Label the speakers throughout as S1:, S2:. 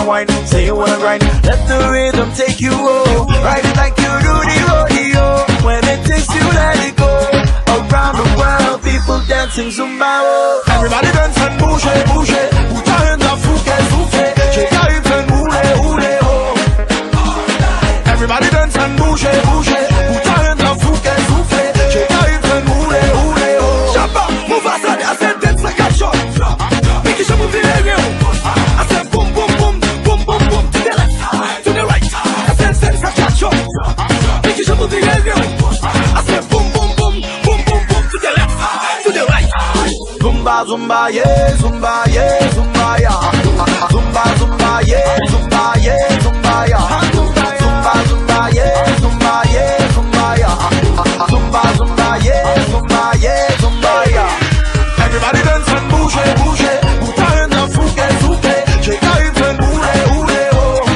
S1: wanna whine, say you wanna grind. Let the rhythm take you home. Ride it like you do the rodeo. When it takes you, let it go. Around the world, people dancing Zumba. Oh. Everybody dance and bouge, bouge. Put your hands up, souffle, souffle. Shake your hips and roule, roule, oh. Everybody dance and bouge, bouge. Put your hands up, souffle, souffle. Shake your hips and roule, roule, oh. Chapa, move us on, I said dance like a shot. Make it move in the I said boom, boom, boom, boom, boom, boom. To the left, to the right. I said dance like a shot. Make it move in the I said boom, boom, boom, boom, boom, boom. To the left, to the right. Zumba, zumba, yeah, zumba, yeah, zumba, yeah. Zumba, zumba, yeah, zumba, yeah, zumba, yeah. Zumba, zumba, yeah, zumba, yeah, zumba, yeah. Zumba, zumba, yeah, zumba, yeah, zumba, yeah. Everybody dance and bouge, bouge. Put your hands up, souffle, souffle. Shake your hips and roule, roule,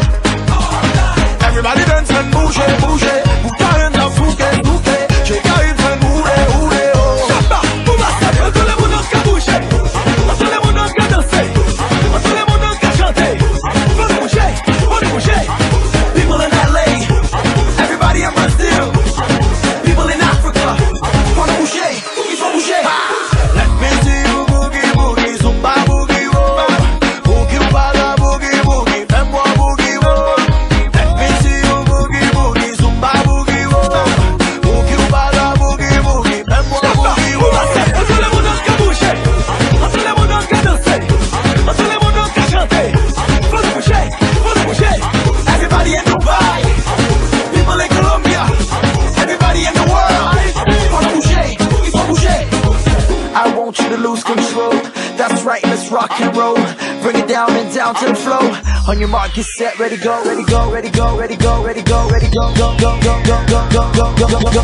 S1: oh. Everybody dance and bouge, bouge. Put your hands up, souffle, souffle. Shake your hips and roule, roule, oh. Chapa, move us up, tout le monde qui bouge. Tout le monde qui danse. Tout le monde qui chante. Faut bouger, faut bouger. People in LA, everybody in Brazil, people in Africa, faut bouger, il faut bouger. Let me see you boogie boogie, zumba boogie whoa. Boogie wala boogie boogie, fais-moi boogie whoa. Let me see you boogie boogie, zumba boogie whoa. Boogie wala boogie boogie, fais-moi boogie whoa. Tout le monde qui bouge, tout le monde qui danse, tout le monde qui chante. Faut bouger, everybody in Dubai, people in Colombia, everybody in the world. Faut bouger, il faut bouger. I want you to lose control. That's right, let's rock and roll. Bring it down and down to the flow. On your mark, get set, ready, go, ready, go, ready, go, ready, go, ready, go, ready, go, go, go, go, go, go, go, go, go, go,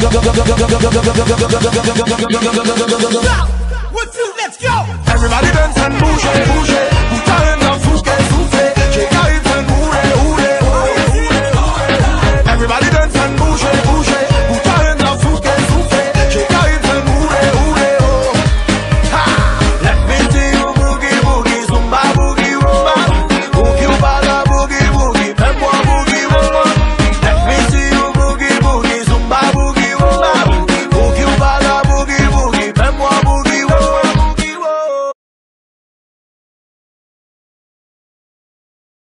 S1: go. 1, 2, let's go. Everybody dance and bouge, bouge.